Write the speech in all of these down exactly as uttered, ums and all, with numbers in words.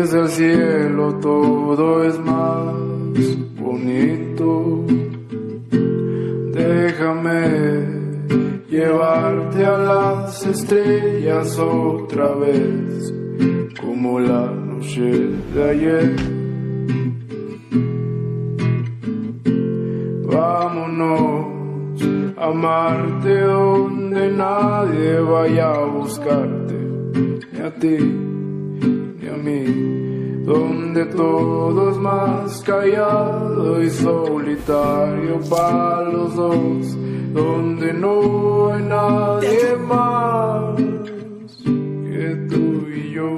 desde el cielo todo es más bonito. Déjame llevarte a las estrellas otra vez, como la noche de ayer. Vámonos a amarte donde nadie vaya a buscarte, ni a ti ni a mí, donde todo es más callado y solitario para los dos, donde no hay nadie más que tú y yo.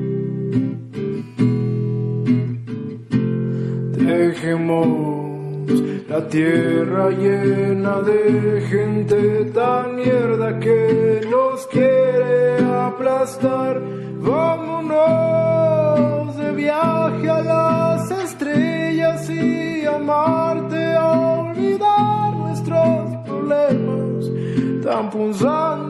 Dejemos la tierra llena de gente tan mierda que nos quiere aplastar. Vámonos de viaje a las estrellas y amarte, a olvidar nuestros problemas tan punzantes